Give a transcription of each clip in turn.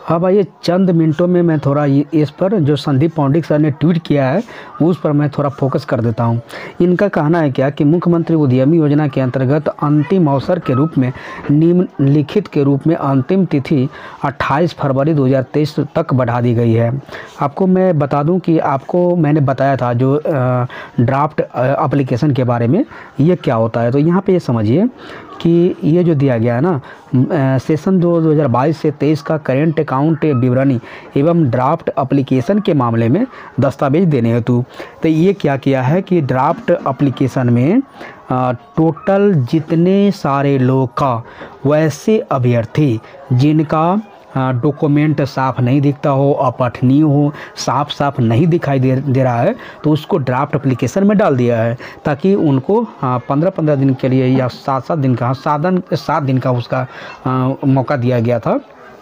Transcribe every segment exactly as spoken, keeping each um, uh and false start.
अब आइए चंद मिनटों में मैं थोड़ा ये इस पर जो संदीप पौंडिक सर ने ट्वीट किया है उस पर मैं थोड़ा फोकस कर देता हूँ। इनका कहना है क्या कि मुख्यमंत्री उद्यमी योजना के अंतर्गत अंतिम अवसर के रूप में निम्नलिखित के रूप में अंतिम तिथि अट्ठाईस फरवरी दो हज़ार तेईस तक बढ़ा दी गई है। आपको मैं बता दूं कि आपको मैंने बताया था जो ड्राफ्ट एप्लीकेशन के बारे में ये क्या होता है। तो यहाँ पे ये समझिए कि ये जो दिया गया है ना सेशन दो दो हज़ार बाईस से तेईस का करेंट अकाउंट विवरणी एवं ड्राफ्ट एप्लीकेशन के मामले में दस्तावेज देने हेतु, तो ये क्या किया है कि ड्राफ्ट एप्लीकेशन में आ, टोटल जितने सारे लोग का वैसे अभ्यर्थी जिनका डॉक्यूमेंट साफ नहीं दिखता हो, अपठनीय हो, साफ साफ नहीं दिखाई दे दे रहा है, तो उसको ड्राफ्ट एप्लीकेशन में डाल दिया है ताकि उनको पंद्रह पंद्रह दिन के लिए या सात सात दिन का साधन सात दिन का उसका आ, मौका दिया गया था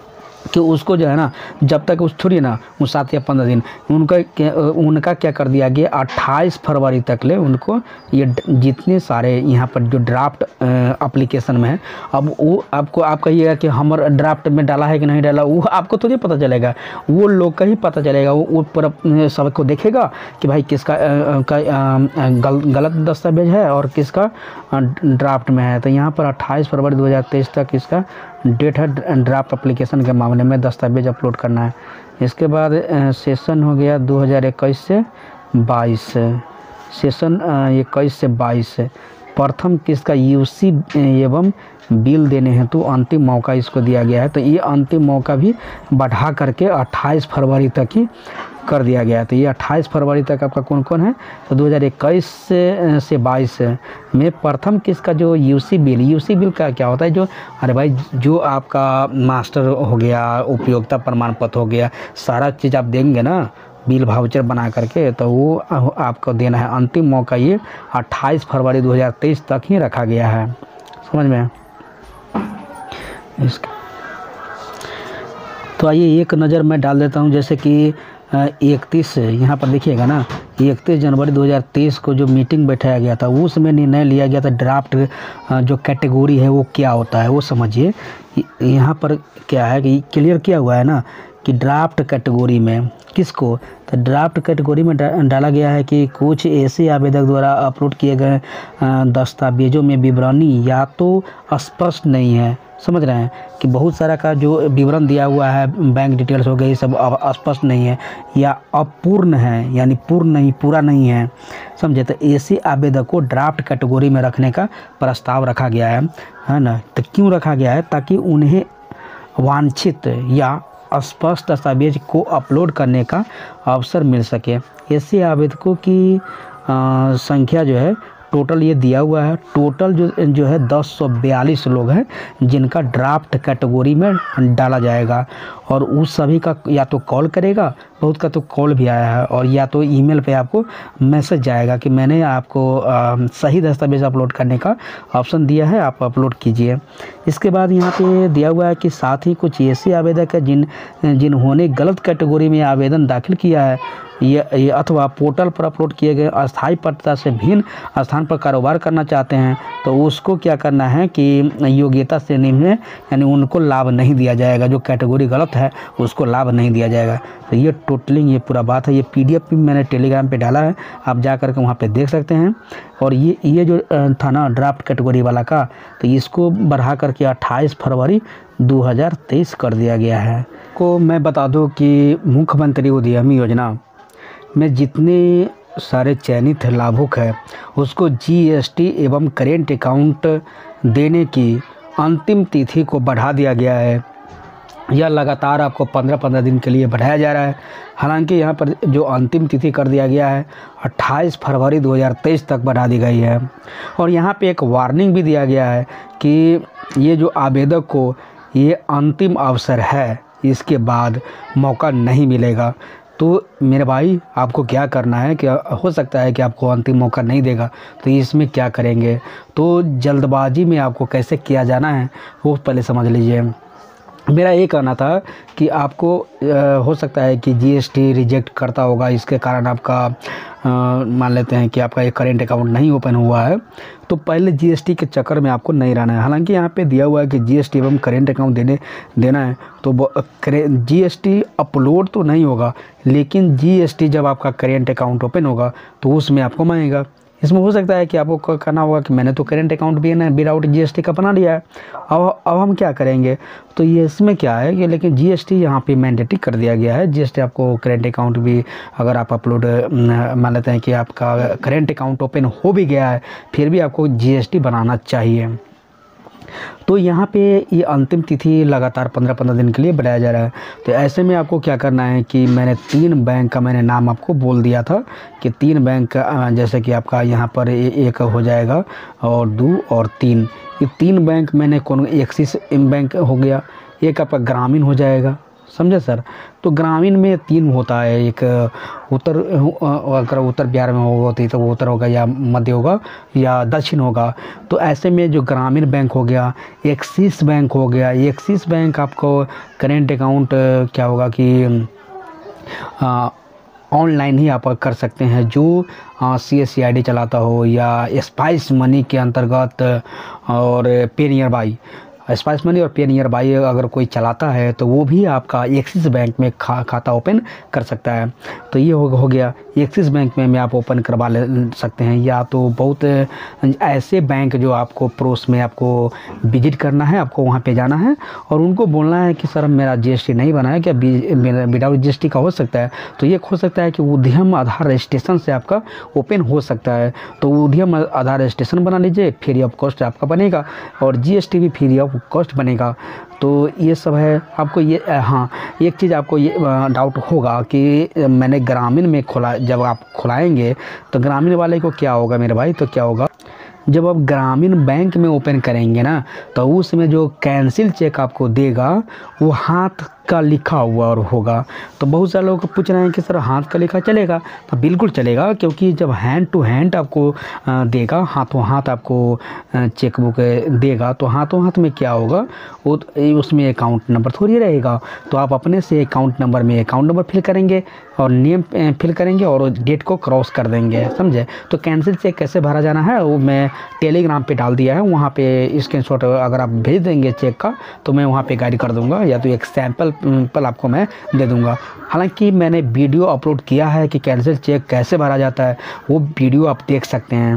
कि उसको जो है ना जब तक उस थोड़ी ना वो सात या पंद्रह दिन उनका क्या उनका क्या कर दिया गया अट्ठाईस फरवरी तक ले उनको ये जितने सारे यहाँ पर जो ड्राफ्ट एप्लीकेशन में है। अब वो आपको आप कहिएगा कि हमारे ड्राफ्ट में डाला है कि नहीं डाला, वो आपको तो नहीं पता चलेगा, वो लोग का ही पता चलेगा। वो वो पूरा सबको देखेगा कि भाई किसका का गल, गलत दस्तावेज है और किसका ड्राफ्ट में है। तो यहाँ पर अट्ठाईस फरवरी दो हज़ार तेईस तक इसका डेट है ड्राफ्ट एप्लीकेशन के मामले में दस्तावेज अपलोड करना है। इसके बाद सेशन हो गया दो हज़ार इक्कीस से बाईस, सेशन इक्कीस से बाईस प्रथम किसका यूसी एवं बिल देने हेतु तो अंतिम मौका इसको दिया गया है। तो ये अंतिम मौका भी बढ़ा करके अट्ठाईस फरवरी तक ही कर दिया गया है। तो ये अट्ठाईस फरवरी तक आपका कौन कौन है, तो दो हज़ार इक्कीस से से बाईस में प्रथम किसका जो यूसी बिल, यूसी बिल का क्या होता है, जो अरे भाई जो आपका मास्टर हो गया, उपयोगिता प्रमाण पत्र हो गया, सारा चीज़ आप देंगे ना बिल भाउचर बना करके, तो वो आपको देना है। अंतिम मौका ये अट्ठाईस फरवरी दो हज़ार तेईस तक ही रखा गया है, समझ में। इसका तो आइए एक नज़र मैं डाल देता हूँ, जैसे कि इकतीस यहाँ पर देखिएगा ना इकतीस जनवरी दो हज़ार तेईस को जो मीटिंग बैठाया गया था उसमें निर्णय लिया गया था ड्राफ्ट जो कैटेगरी है वो क्या होता है वो समझिए। यहाँ पर क्या है कि क्लियर किया हुआ है ना कि ड्राफ्ट कैटेगरी में किसको, तो ड्राफ्ट कैटेगरी में डा, डाला गया है कि कुछ ऐसे आवेदक द्वारा अपलोड किए गए दस्तावेजों में विवरणी या तो स्पष्ट नहीं है, समझ रहे हैं कि बहुत सारा का जो विवरण दिया हुआ है बैंक डिटेल्स हो गई सब स्पष्ट नहीं है या अपूर्ण है, यानी पूर्ण नहीं पूरा नहीं है, समझे। तो ऐसे आवेदक को ड्राफ्ट कैटेगरी में रखने का प्रस्ताव रखा गया है, है ना। तो क्यों रखा गया है, ताकि उन्हें वांछित या स्पष्ट दस्तावेज को अपलोड करने का अवसर मिल सके। ऐसे आवेदकों की आ, संख्या जो है टोटल ये दिया हुआ है, टोटल जो जो है दस सौ बयालीस लोग हैं जिनका ड्राफ्ट कैटेगरी में डाला जाएगा। और उस सभी का या तो कॉल करेगा, बहुत का तो कॉल भी आया है, और या तो ईमेल पे आपको मैसेज जाएगा कि मैंने आपको आ, सही दस्तावेज अपलोड करने का ऑप्शन दिया है, आप अपलोड कीजिए। इसके बाद यहाँ पे दिया हुआ है कि साथ ही कुछ ऐसे आवेदक है जिन जिन्होंने गलत कैटेगरी में आवेदन दाखिल किया है ये, ये अथवा पोर्टल पर अपलोड किए गए अस्थायी पत्रता से भिन्न स्थान पर कारोबार करना चाहते हैं, तो उसको क्या करना है कि योग्यता श्रेणी में यानी उनको लाभ नहीं दिया जाएगा, जो कैटेगरी गलत है उसको लाभ नहीं दिया जाएगा। तो ये टोटलिंग ये पूरा बात है। ये पीडीएफ भी मैंने टेलीग्राम पे डाला है, आप जा करके वहाँ पे देख सकते हैं। और ये ये जो था ना ड्राफ्ट कैटेगरी वाला का, तो इसको बढ़ा करके अट्ठाईस फरवरी दो हज़ार तेईस कर दिया गया है। को मैं बता दूं कि मुख्यमंत्री उद्यमी योजना में जितने सारे चयनित लाभुक है उसको जीएसटी एवं करेंट अकाउंट देने की अंतिम तिथि को बढ़ा दिया गया है। यह लगातार आपको पंद्रह पंद्रह दिन के लिए बढ़ाया जा रहा है। हालांकि यहाँ पर जो अंतिम तिथि कर दिया गया है अट्ठाईस फरवरी दो हज़ार तेईस तक बढ़ा दी गई है। और यहाँ पे एक वार्निंग भी दिया गया है कि ये जो आवेदक को ये अंतिम अवसर है, इसके बाद मौका नहीं मिलेगा। तो मेरे भाई आपको क्या करना है कि हो सकता है कि आपको अंतिम मौका नहीं देगा, तो इसमें क्या करेंगे, तो जल्दबाजी में आपको कैसे किया जाना है वो पहले समझ लीजिए। मेरा ये कहना था कि आपको आ, हो सकता है कि जीएसटी रिजेक्ट करता होगा, इसके कारण आपका मान लेते हैं कि आपका एक करेंट अकाउंट नहीं ओपन हुआ है, तो पहले जीएसटी के चक्कर में आपको नहीं रहना है। हालांकि यहाँ पे दिया हुआ है कि जीएसटी एवं करेंट अकाउंट देने देना है, तो जीएसटी अपलोड तो नहीं होगा, लेकिन जीएसटी जब आपका करेंट अकाउंट ओपन होगा तो उसमें आपको मांगेगा। इसमें हो सकता है कि आपको कहना होगा कि मैंने तो करेंट अकाउंट भी ना विदाउट जीएसटी का बना लिया है, अब अब हम क्या करेंगे। तो ये इसमें क्या है कि लेकिन जीएसटी यहाँ पे मैंडेटरी कर दिया गया है। जीएसटी आपको करेंट अकाउंट भी अगर आप अपलोड मान लेते हैं कि आपका करेंट अकाउंट ओपन हो भी गया है, फिर भी आपको जीएसटी बनाना चाहिए। तो यहाँ पे ये अंतिम तिथि लगातार पंद्रह पंद्रह दिन के लिए बढ़ाया जा रहा है। तो ऐसे में आपको क्या करना है कि मैंने तीन बैंक का मैंने नाम आपको बोल दिया था कि तीन बैंक का, जैसे कि आपका यहाँ पर एक हो जाएगा और दो और तीन, ये तीन बैंक मैंने कौन, एक्सिस बैंक हो गया, एक आपका ग्रामीण हो जाएगा, समझे सर। तो ग्रामीण में तीन होता है, एक उत्तर, अगर उत्तर बिहार में होगा तो वो उत्तर होगा या मध्य होगा या दक्षिण होगा। तो ऐसे में जो ग्रामीण बैंक हो गया, एक्सिस बैंक हो गया, एक्सिस बैंक आपको करेंट अकाउंट क्या होगा कि ऑनलाइन ही आप कर सकते हैं, जो C S C I D चलाता हो या स्पाइस मनी के अंतर्गत और पे नियर बाई, स्पाइस मनी और पे नियर बाई अगर कोई चलाता है तो वो भी आपका एक्सिस बैंक में खा खाता ओपन कर सकता है। तो ये हो, हो गया एक्सिस बैंक में, में आप ओपन करवा ले सकते हैं। या तो बहुत ऐसे बैंक जो आपको पड़ोस में आपको विजिट करना है, आपको वहाँ पे जाना है और उनको बोलना है कि सर मेरा जीएसटी नहीं बना है, क्या विदाउट जीएसटी का हो सकता है। तो ये हो सकता है कि उद्यम आधार रजिस्ट्रेशन से आपका ओपन हो सकता है। तो उद्यम आधार रजिस्ट्रेशन बना लीजिए, फ्री ऑफ कॉस्ट आपका बनेगा और जीएसटी भी फ्री ऑफ कॉस्ट बनेगा। तो ये सब है। आपको ये हाँ एक चीज़ आपको ये डाउट होगा कि मैंने ग्रामीण में खोला, जब आप खुलाएंगे तो ग्रामीण वाले को क्या होगा मेरे भाई, तो क्या होगा जब आप ग्रामीण बैंक में ओपन करेंगे ना, तो उसमें जो कैंसिल चेक आपको देगा वो हाथ का लिखा हुआ और होगा। तो बहुत सारे लोग पूछ रहे हैं कि सर हाथ का लिखा चलेगा, तो बिल्कुल चलेगा, क्योंकि जब हैंड टू हैंड आपको देगा, हाथों हाथ आपको चेकबुक देगा, तो हाथों हाथ में क्या होगा, वो उसमें अकाउंट नंबर थोड़ी रहेगा। तो आप अपने से अकाउंट नंबर में अकाउंट नंबर फिल करेंगे और नेम फिल करेंगे और डेट को क्रॉस कर देंगे, समझे। तो कैंसिल चेक कैसे भरा जाना है वो मैं टेलीग्राम पे डाल दिया है, वहाँ पे स्क्रीनशॉट अगर आप भेज देंगे चेक का तो मैं वहाँ पे गाइड कर दूँगा, या तो एक सैंपल पल आपको मैं दे दूँगा। हालांकि मैंने वीडियो अपलोड किया है कि कैंसिल चेक कैसे भरा जाता है, वो वीडियो आप देख सकते हैं।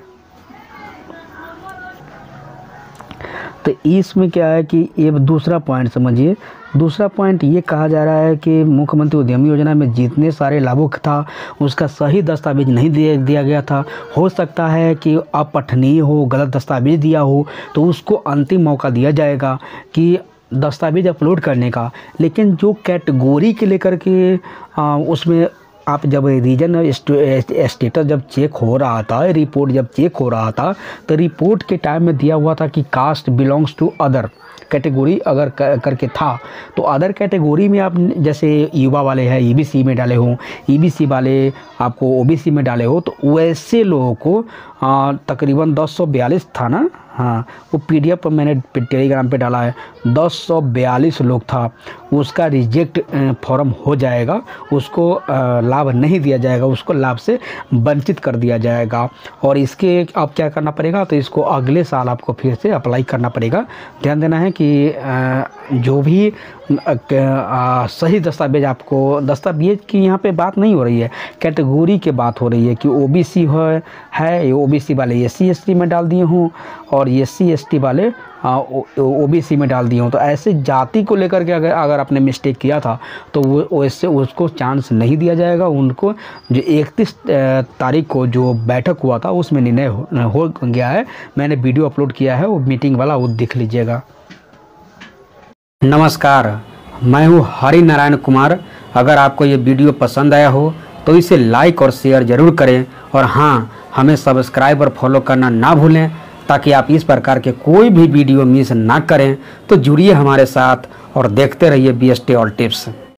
तो इसमें क्या है कि ये दूसरा पॉइंट समझिए। दूसरा पॉइंट ये कहा जा रहा है कि मुख्यमंत्री उद्यमी योजना में जितने सारे लाभुक था उसका सही दस्तावेज नहीं दिया दिया गया था। हो सकता है कि अपठनीय हो, गलत दस्तावेज दिया हो, तो उसको अंतिम मौका दिया जाएगा कि दस्तावेज अपलोड करने का। लेकिन जो कैटेगरी के लेकर के आ, उसमें आप जब रीजन स्टेटस जब चेक हो रहा था, रिपोर्ट जब चेक हो रहा था, तो रिपोर्ट के टाइम में दिया हुआ था कि caste belongs to other category अगर करके था, तो अदर कैटेगरी में आप जैसे युवा वाले हैं ईबीसी में डाले हो, ईबीसी वाले आपको ओबीसी में डाले हो, तो वैसे लोगों को तकरीबन दस सौ बयालीस था ना, हाँ वो पीडीएफ पर मैंने टेलीग्राम पे डाला है, दस सौ बयालीस लोग था, उसका रिजेक्ट फॉर्म हो जाएगा, उसको लाभ नहीं दिया जाएगा, उसको लाभ से वंचित कर दिया जाएगा। और इसके आप क्या करना पड़ेगा, तो इसको अगले साल आपको फिर से अप्लाई करना पड़ेगा। ध्यान देना है कि जो भी सही दस्तावेज आपको, दस्तावेज की यहाँ पे बात नहीं हो रही है, कैटेगरी की बात हो रही है कि ओबीसी है है ओबीसी वाले एससी एसटी में डाल दिए हों और एससी एसटी वाले ओबीसी में डाल दिए हों। तो ऐसे जाति को लेकर के अगर अगर आपने मिस्टेक किया था तो वो वैसे उसको चांस नहीं दिया जाएगा। उनको जो इकतीस तारीख को जो बैठक हुआ था उसमें निर्णय हो, हो गया है। मैंने वीडियो अपलोड किया है, वो मीटिंग वाला, वो देख लीजिएगा। नमस्कार, मैं हूँ हरि नारायण कुमार। अगर आपको ये वीडियो पसंद आया हो तो इसे लाइक और शेयर ज़रूर करें, और हाँ, हमें सब्सक्राइब और फॉलो करना ना भूलें ताकि आप इस प्रकार के कोई भी वीडियो मिस ना करें। तो जुड़िए हमारे साथ और देखते रहिए B S T all tips.